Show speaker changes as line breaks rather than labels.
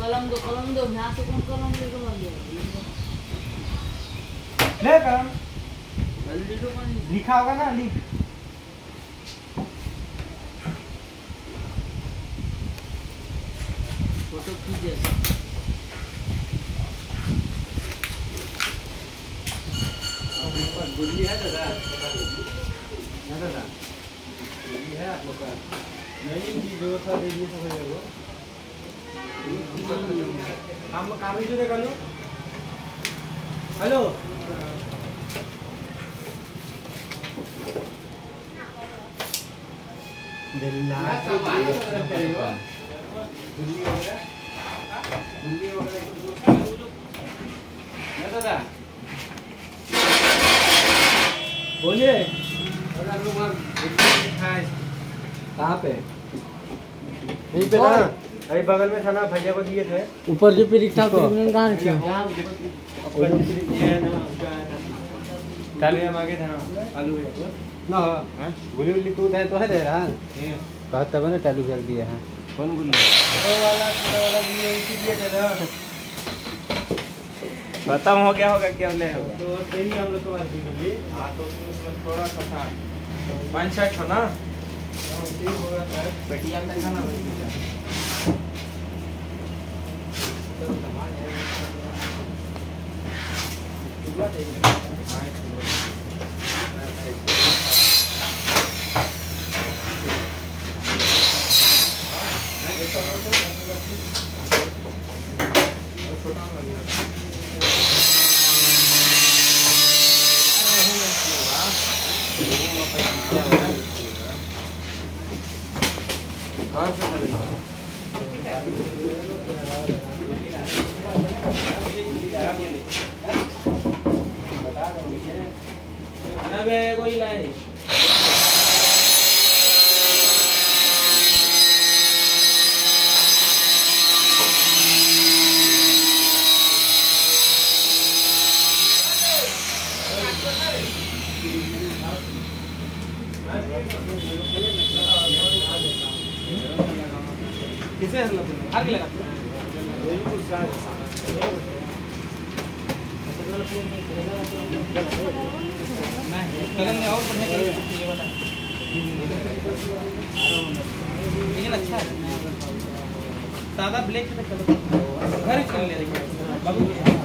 कलम दो यहाँ से कौन कलम लेकर बन गया
ले कलम
जल्दी तो कौन
लिखा होगा ना लिख
फोटो खींचे
गुल्ली है दादा गुल्ली है आप लोग का नहीं की व्यवस्था दे दिए सब लोगों हम काम ही जो देखा लो हेलो दिल्ला गुल्ली हो गया ना दादा बोलिए कहाँ पे यहीं पे ना अरे बगल में था ना भैया को दिए थे
ऊपर जो पे रिक्शा कहाँ रखा
चालू है आगे था ना आलू है ना गुल्ली गुल्ली कूद है तो है दे रहा कहा तब ना चालू कर दिया है कौन गुल्ली वाला दिए थे ना खत्म हो गया होगा क्या ले होगा तो सही हम लोग को बात दी हां तो उसमें थोड़ा सा था 5-6 था ना ठीक होगा सर पेटिया में था ना तो सामान है पूरा चाहिए कोई लाए किसे आग लगा कलम में और बढ़िया ये वाला लेकिन अच्छा है सादा ब्लैक पे कलर घर चल ले रही है बाबू